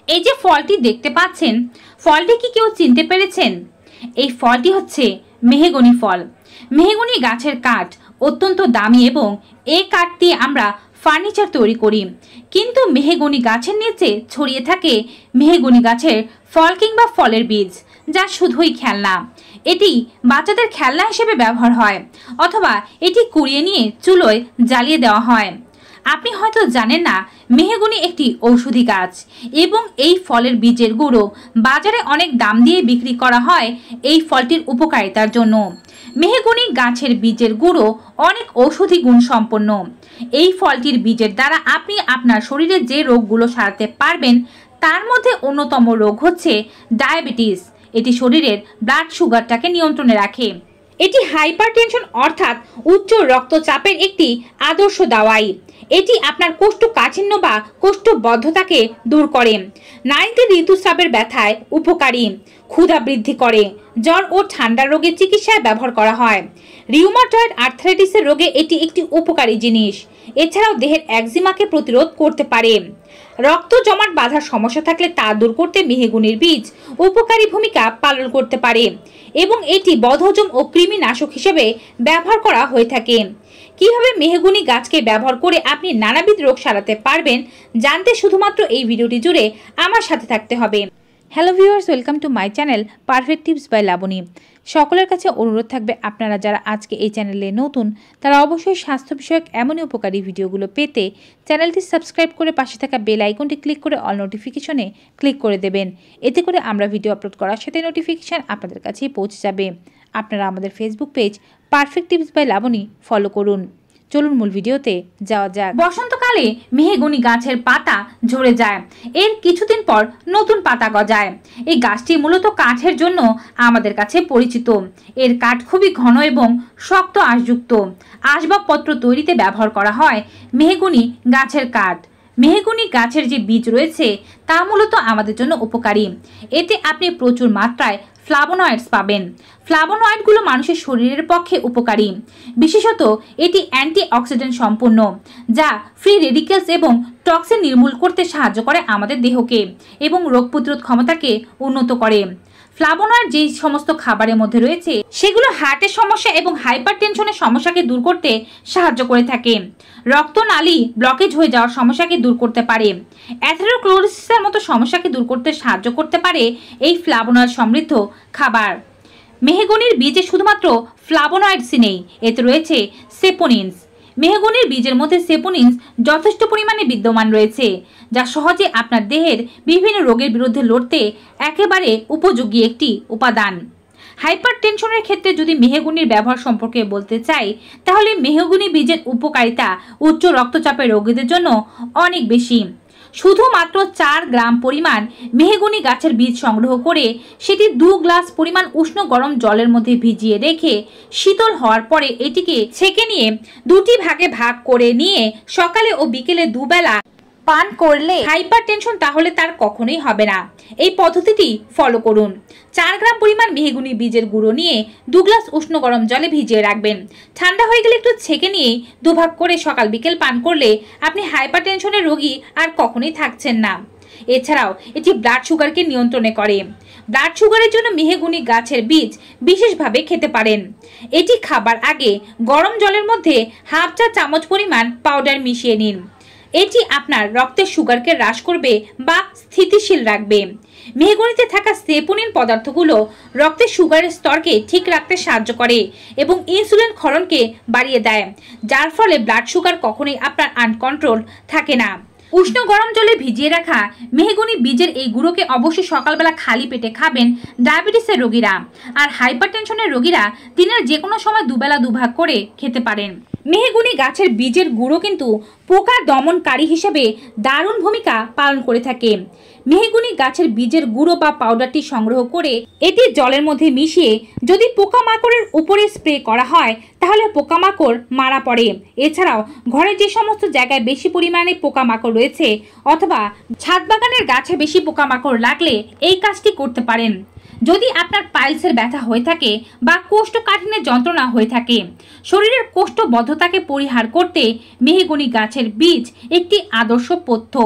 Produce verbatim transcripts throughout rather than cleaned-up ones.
এই যে ফলটি দেখতে পাচ্ছেন, ফলটি কি কেউ চিনতে পেরেছেন? এই ফলটি হচ্ছে মেহগনি ফল। মেহগনি গাছের কাঠ অত্যন্ত দামি এবং এই কাঠ দিয়ে আমরা ফার্নিচার তৈরি করি। কিন্তু মেহগনি গাছের নিচে ছড়িয়ে থাকে মেহগনি গাছের ফল কিংবা ফলের বীজ, যা শুধুই খেলনা। এটি বাচ্চাদের খেলনা হিসেবে ব্যবহার হয় অথবা এটি কুড়িয়ে নিয়ে চুলোয় জ্বালিয়ে দেওয়া হয়। আপনি হয়তো জানেন না, মেহগনি একটি ঔষধি গাছ এবং এই ফলের বীজের গুঁড়ো বাজারে অনেক দাম দিয়ে বিক্রি করা হয় এই ফলটির উপকারিতার জন্য। মেহগনি গাছের বীজের গুঁড়ো অনেক ঔষধি গুণ সম্পন্ন। এই ফলটির বীজের দ্বারা আপনি আপনার শরীরে যে রোগগুলো সারাতে পারবেন, তার মধ্যে অন্যতম রোগ হচ্ছে ডায়াবেটিস। এটি শরীরের ব্লাড সুগারটাকে নিয়ন্ত্রণে রাখে। এটি হাইপারটেনশন অর্থাৎ উচ্চ রক্তচাপের একটি আদর্শ দাওয়াই। এটি আপনার কোষ্ঠকাঠিন্য বা কোষ্ঠবদ্ধতাকে দূর করে। নারীদের ঋতুস্রাবের ব্যথায় উপকারী, ক্ষুধা বৃদ্ধি করে, জ্বর ও ঠান্ডা রোগের চিকিৎসায় ব্যবহার করা হয়। রিউমাটয়েড আর্থ্রাইটিসের রোগে এটি একটি উপকারী জিনিস। এছাড়াও দেহের একজিমাকে প্রতিরোধ করতে পারে। রক্ত জমাট বাঁধার সমস্যা থাকলে তা দূর করতে মেহগনির বীজ উপকারী ভূমিকা পালন করতে পারে এবং এটি বদহজম ও কৃমিনাশক হিসেবে ব্যবহার করা হয়ে থাকে। কিভাবে মেহগনি গাছকে ব্যবহার করে আপনি নানাবিধ রোগ সারাতে পারবেন জানতে শুধুমাত্র এই ভিডিওটি জুড়ে আমার সাথে থাকতে হবে। Hello viewers, welcome to my channel perfect tips by Labani. সকলের কাছে অনুরোধ থাকবে, আপনারা যারা আজকে এই চ্যানেলে নতুন তারা অবশ্যই স্বাস্থ্য বিষয়ক এমনই উপকারী ভিডিওগুলো পেতে চ্যানেলটি সাবস্ক্রাইব করে পাশে থাকা বেল আইকনটি ক্লিক করে অল নোটিফিকেশনে ক্লিক করে দেবেন। এতে করে আমরা ভিডিও আপলোড করার সাথে নোটিফিকেশান আপনাদের কাছেই পৌঁছে যাবে। আপনারা আমাদের Facebook page perfect tips by Labani follow করুন। চলুন মূল ভিডিওতে যাওয়া যাক। বসন্তকালে মেহগনি গাছের পাতা ঝরে যায়, এর কিছুদিন পর নতুন পাতা গজায়। এই গাছটি মূলত কাঠের জন্য আমাদের কাছে পরিচিত। এর কাঠ খুবই ঘন এবং শক্ত আঁশযুক্ত। আসবাবপত্র তৈরিতে ব্যবহার করা হয় মেহগনি গাছের কাঠ। মেহগনি গাছের যে বীজ রয়েছে তা মূলত আমাদের জন্য উপকারী। এতে আপনি প্রচুর মাত্রায় ফ্লাভোনয়েডস পাবেন। ফ্লাভোনয়েডগুলো মানুষের শরীরের পক্ষে উপকারী। বিশেষত এটি অ্যান্টিঅক্সিডেন্ট সম্পন্ন, যা ফ্রি রেডিকেলস এবং টক্সিন নির্মূল করতে সাহায্য করে আমাদের দেহকে এবং রোগ প্রতিরোধ ক্ষমতাকে উন্নত করে। ফ্লাভোনয়েড যে সমস্ত খাবারের মধ্যে রয়েছে সেগুলো হার্টের সমস্যা এবং হাইপারটেনশনের সমস্যাকে দূর করতে সাহায্য করে থাকে। রক্তনালী ব্লকেজ হয়ে যাওয়ার সমস্যাকে দূর করতে পারে। অ্যাথেরোক্লোরোসিসের মতো সমস্যাকে দূর করতে সাহায্য করতে পারে এই ফ্লাভোনয়েড সমৃদ্ধ খাবার। মেহগনির বীজে শুধুমাত্র ফ্লাভোনয়েডসই নেই, এতে রয়েছে সেপোনিনস। মেহগনির বীজের মধ্যে সেপোনিনস যথেষ্ট পরিমাণে বিদ্যমান রয়েছে, যা সহজে আপনার দেহের বিভিন্ন রোগের বিরুদ্ধে লড়তে একেবারে উপযোগী একটি উপাদান। হাইপারটেনশনের ক্ষেত্রে যদি মেহগনির ব্যবহার সম্পর্কে বলতে চাই, তাহলে মেহগনি বীজের উপকারিতা উচ্চ রক্তচাপের রোগীদের জন্য অনেক বেশি। শুধুমাত্র চার গ্রাম পরিমাণ মেহগনি গাছের বীজ সংগ্রহ করে সেটি দু গ্লাস পরিমাণ উষ্ণ গরম জলের মধ্যে ভিজিয়ে রেখে শীতল হওয়ার পরে এটিকে ছেঁকে নিয়ে দুটি ভাগে ভাগ করে নিয়ে সকালে ও বিকেলে দুবেলা পান করলে হাইপারটেনশন তাহলে তার কখনোই হবে না। এই পদ্ধতিটি ফলো করুন। চার গ্রাম পরিমাণ মেহগনি বীজের গুঁড়ো নিয়ে দু গ্লাস উষ্ণ গরম জলে ভিজিয়ে রাখবেন। ঠান্ডা হয়ে গেলে একটু ছেঁকে নিয়ে দুভাগ করে সকাল বিকেল পান করলে আপনি হাইপারটেনশনের রোগী আর কখনোই থাকছেন না। এছাড়াও এটি ব্লাড সুগারকে নিয়ন্ত্রণে করে। ব্লাড সুগারের জন্য মেহগনি গাছের বীজ বিশেষভাবে খেতে পারেন। এটি খাবার আগে গরম জলের মধ্যে হাফ চা চামচ পরিমাণ পাউডার মিশিয়ে নিন। এটি আপনার রক্তের সুগারকে হ্রাস করবে বা স্থিতিশীল রাখবে। মেহগনিতে থাকা সেপোনিন পদার্থগুলো রক্তের সুগারের স্তরকে ঠিক রাখতে সাহায্য করে এবং ইনসুলিন ক্ষরণকে বাড়িয়ে দেয়, যার ফলে ব্লাড সুগার কখনোই আপনার আনকন্ট্রোল থাকে না। উষ্ণ গরম জলে ভিজিয়ে রাখা মেহগনি বীজের এই গুঁড়োকে অবশ্যই সকালবেলা খালি পেটে খাবেন ডায়াবেটিসের রোগীরা। আর হাইপারটেনশনের রোগীরা দিনের যে কোনো সময় দুবেলা দুভাগ করে খেতে পারেন। মেহগনি গাছের বীজের গুঁড়ো কিন্তু পোকা দমনকারী হিসেবে দারুণ ভূমিকা পালন করে থাকে। মেহগনি গাছের বীজের গুঁড়ো বা পাউডারটি সংগ্রহ করে এটি জলের মধ্যে মিশিয়ে যদি পোকামাকড়ের উপরে স্প্রে করা হয় তাহলে পোকামাকড় মারা পড়ে। এছাড়াও ঘরে যে সমস্ত জায়গায় বেশি পরিমাণে পোকামাকড় রয়েছে অথবা ছাদ বাগানের গাছে বেশি পোকামাকড় লাগলে এই কাজটি করতে পারেন। যদি আপনার পাইলসের ব্যথা হয়ে থাকে বা কোষ্ঠকাঠিন্যের যন্ত্রণা হয়ে থাকে, শরীরের কোষ্ঠবদ্ধতাকে পরিহার করতে মেহগনি গাছের বীজ একটি আদর্শ পথ্য।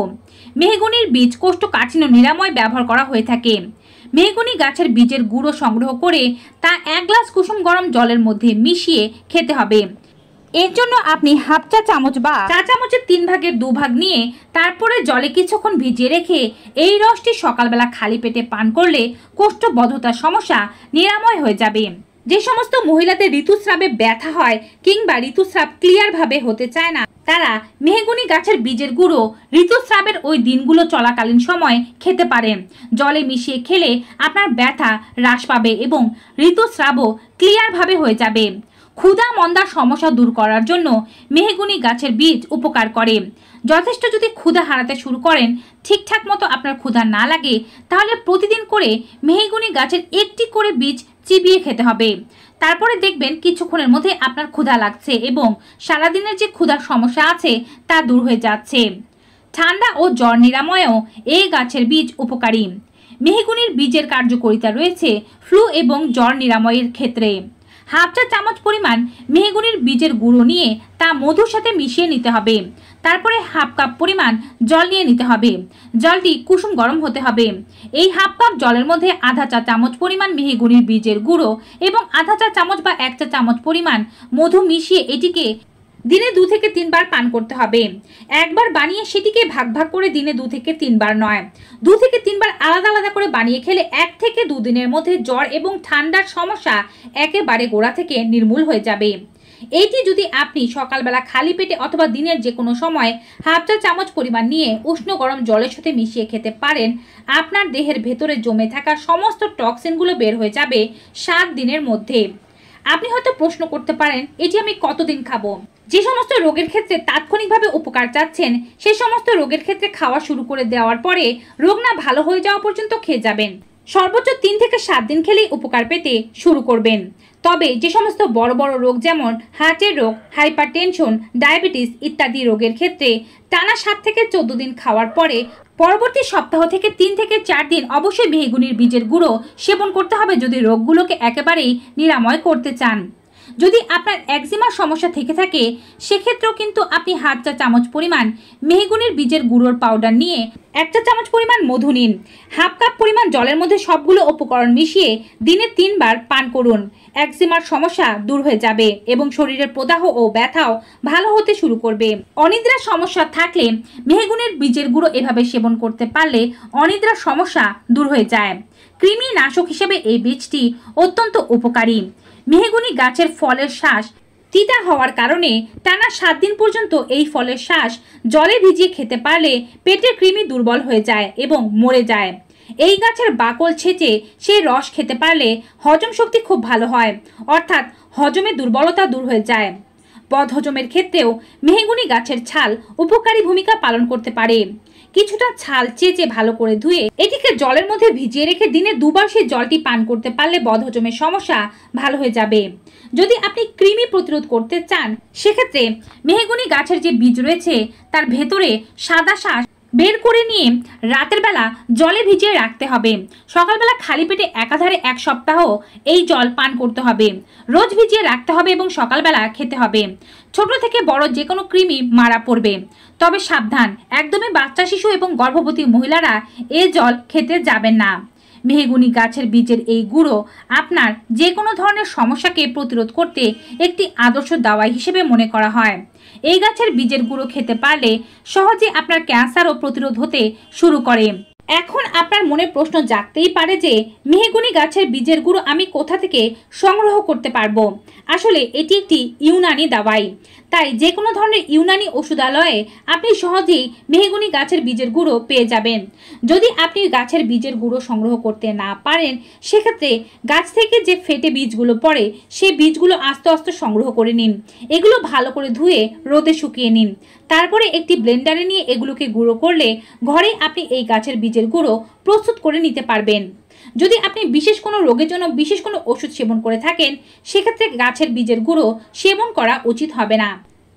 মেহগনির বীজ কোষ্ঠকাঠিন্য নিরাময় ব্যবহার করা হয়ে থাকে। মেহগনি গাছের বীজের গুঁড়ো সংগ্রহ করে তা এক গ্লাস কুসুম গরম জলের মধ্যে মিশিয়ে খেতে হবে। এর জন্য আপনি হাফ চা চামচ বা চা চামচের তিন ভাগের দু ভাগ নিয়ে তারপরে জলে কিছুক্ষণ ভিজিয়ে রেখে এই রসটি সকালবেলা খালি পেটে পান করলে কোষ্ঠবদ্ধতার সমস্যা নিরাময় হয়ে যাবে। যে সমস্ত মহিলাদের ঋতুস্রাবে ব্যথা হয় কিংবা ঋতুস্রাব ক্লিয়ার ভাবে হতে চায় না, তারা মেহগনি গাছের বীজের গুঁড়ো ঋতুস্রাবের ওই দিনগুলো চলাকালীন সময় খেতে পারেন। জলে মিশিয়ে খেলে আপনার ব্যথা হ্রাস পাবে এবং ঋতুস্রাবও ক্লিয়ার ভাবে হয়ে যাবে। ক্ষুধা মন্দার সমস্যা দূর করার জন্য মেহগনি গাছের বীজ উপকার করে। যথেষ্ট যদি ক্ষুধা হারাতে শুরু করেন, ঠিকঠাক মতো আপনার ক্ষুধা না লাগে, তাহলে প্রতিদিন করে মেহগনি গাছের একটি করে বীজ চিবিয়ে খেতে হবে। তারপরে দেখবেন কিছুক্ষণের মধ্যে আপনার ক্ষুধা লাগছে এবং সারাদিনের যে ক্ষুধার সমস্যা আছে তা দূর হয়ে যাচ্ছে। ঠান্ডা ও জ্বর নিরাময়েও এই গাছের বীজ উপকারী। মেহগনির বীজের কার্যকারিতা রয়েছে ফ্লু এবং জ্বর নিরাময়ের ক্ষেত্রে। হাফ চা চামচ পরিমাণ মেহগনির বীজের গুঁড়ো নিয়ে তা মধুর সাথে মিশিয়ে নিতে হবে। তারপরে হাফ কাপ পরিমাণ জল নিয়ে নিতে হবে। জলটি কুসুম গরম হতে হবে। এই হাফ কাপ জলের মধ্যে আধা চা চামচ পরিমাণ মেহগনির বীজের গুঁড়ো এবং আধা চা চামচ বা এক চা চামচ পরিমাণ মধু মিশিয়ে এটিকে দিনে দু থেকে তিনবার পান করতে হবে। একবার বানিয়ে সেটিকে ভাগ ভাগ করে দিনে দু থেকে তিনবার নয়, দু থেকে তিনবার আলাদা আলাদা করে বানিয়ে খেলে এক থেকে দুদিনের মধ্যে জ্বর এবং ঠান্ডার সমস্যা একেবারে গোড়া থেকে নির্মূল হয়ে যাবে। এইটি যদি আপনি সকালবেলা খালি পেটে অথবা দিনের যে কোনো সময় হাফ চা চামচ পরিমাণ নিয়ে উষ্ণ গরম জলের সাথে মিশিয়ে খেতে পারেন, আপনার দেহের ভেতরে জমে থাকা সমস্ত টক্সিনগুলো বের হয়ে যাবে সাত দিনের মধ্যে। আপনি হয়তো প্রশ্ন করতে পারেন, এটি আমি কতদিন খাবো? যে সমস্ত রোগের ক্ষেত্রে তাৎক্ষণিকভাবে উপকার চাচ্ছেন, সেই সমস্ত রোগের ক্ষেত্রে খাওয়া শুরু করে দেওয়ার পরে রোগ না ভালো হয়ে যাওয়া পর্যন্ত খেয়ে যাবেন। সর্বোচ্চ তিন থেকে সাত দিন খেলেই উপকার পেতে শুরু করবেন। তবে যে সমস্ত বড় বড় রোগ যেমন হার্টের রোগ, হাইপারটেনশন, ডায়াবেটিস ইত্যাদি রোগের ক্ষেত্রে টানা সাত থেকে চোদ্দ দিন খাওয়ার পরে পরবর্তী সপ্তাহ থেকে তিন থেকে চার দিন অবশ্যই মেহগনির বীজের গুঁড়ো সেবন করতে হবে যদি রোগগুলোকে একেবারেই নিরাময় করতে চান। যদি আপনার একজিমার সমস্যা থেকে থাকে, সেক্ষেত্রেও কিন্তু আপনি হাফ চা চামচ পরিমাণ মেহগনির বীজের গুঁড়োর পাউডার নিয়ে এক চা চামচ পরিমাণ মধু নিন। হাফ কাপ পরিমাণ জলের মধ্যে সবগুলো উপকরণ মিশিয়ে দিনে তিনবার পান করুন। একজিমার সমস্যা দূর হয়ে যাবে এবং শরীরের প্রদাহ ও ব্যথাও ভালো হতে শুরু করবে। অনিদ্রার সমস্যা থাকলে মেহগনির বীজের গুঁড়ো এভাবে সেবন করতে পারলে অনিদ্রার সমস্যা দূর হয়ে যায়। কৃমি নাশক হিসেবে এই বীজটি অত্যন্ত উপকারী। মেহগনি গাছের ফলের শ্বাস তিতা হওয়ার কারণে টানা সাত দিন পর্যন্ত এই ফলের শ্বাস জলে ভিজিয়ে খেতে পারলে পেটের কৃমি দুর্বল হয়ে যায় এবং মরে যায়। এই গাছের বাকল ছেঁচে সেই রস খেতে পারলে হজম শক্তি খুব ভালো হয়, অর্থাৎ হজমে দুর্বলতা দূর হয়ে যায়। বদহজমের ক্ষেত্রেও মেহগনি গাছের ছাল উপকারী ভূমিকা পালন করতে পারে। কিছুটা ছাল চেঁচে ভালো করে ধুয়ে এটিকে জলের মধ্যে ভিজিয়ে রেখে দিনে দুবার সেই জলটি পান করতে পারলে বদহজমের সমস্যা ভালো হয়ে যাবে। যদি আপনি কৃমি প্রতিরোধ করতে চান, সেক্ষেত্রে মেহগনি গাছের যে বীজ রয়েছে তার ভেতরে সাদা শাঁস বের করে নিয়ে রাতের বেলা জলে ভিজিয়ে রাখতে হবে। সকালবেলা খালি পেটে একাধারে এক সপ্তাহ এই জল পান করতে হবে। রোজ ভিজিয়ে রাখতে হবে এবং সকালবেলা খেতে হবে। ছোট থেকে বড় যে কোনো কৃমি মারা পড়বে। তবে সাবধান, একদমই বাচ্চা শিশু এবং গর্ভবতী মহিলারা এ জল খেতে যাবেন না। মেহগনি গাছের বীজের এই গুঁড়ো আপনার যে কোনো ধরনের সমস্যাকে প্রতিরোধ করতে একটি আদর্শ দাওয়াই হিসেবে মনে করা হয়। এই গাছের বীজের গুঁড়ো খেতে পারলে সহজে আপনার ক্যান্সারও প্রতিরোধ হতে শুরু করে। এখন আপনার মনে প্রশ্ন জাগতেই পারে যে মেহগনি গাছের বীজের গুঁড়ো আমি কোথা থেকে সংগ্রহ করতে পারবো? আসলে এটি একটি ইউনানি দাওয়াই, তাই যে কোনো ধরনের ইউনানি ওষুধালয়ে আপনি সহজেই মেহগনি গাছের বীজের গুঁড়ো পেয়ে যাবেন। যদি আপনি গাছের বীজের গুঁড়ো সংগ্রহ করতে না পারেন, সেক্ষেত্রে গাছ থেকে যে ফেটে বীজগুলো পড়ে সেই বীজগুলো আস্তে আস্তে সংগ্রহ করে নিন। এগুলো ভালো করে ধুয়ে রোদে শুকিয়ে নিন। তারপরে একটি ব্লেন্ডারে নিয়ে এগুলোকে গুঁড়ো করলে ঘরে আপনি এই গাছের বীজের গুঁড়ো প্রস্তুত করে নিতে পারবেন। যদি আপনি বিশেষ কোনো রোগের জন্য বিশেষ কোনো ওষুধ সেবন করে থাকেন, সেক্ষেত্রে গাছের বীজের গুঁড়ো সেবন করা উচিত হবে না।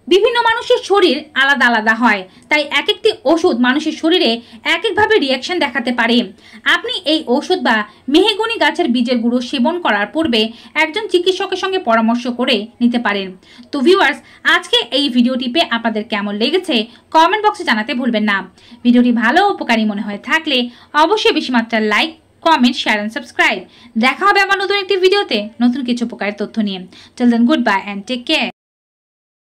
বিভিন্ন মানুষের শরীর আলাদা আলাদা হয়, তাই এক একটি ওষুধ মানুষের শরীরে এক একভাবে রিয়াকশন দেখাতে পারে। আপনি এই ওষুধ বা মেহগনি গাছের বীজের গুঁড়ো সেবন করার পূর্বে একজন চিকিৎসকের সঙ্গে পরামর্শ করে নিতে পারেন। তো ভিউয়ার্স, আজকে এই ভিডিওটি পেয়ে আপনাদের কেমন লেগেছে কমেন্ট বক্সে জানাতে ভুলবেন না। ভিডিওটি ভালো উপকারী মনে হয়ে থাকলে অবশ্যই বেশি মাত্রার like, comment, share and subscribe. দেখা হবে আবার নতুন একটি ভিডিওতে নতুন কিছু উপকারের তথ্য নিয়ে। Till then, goodbye and take care.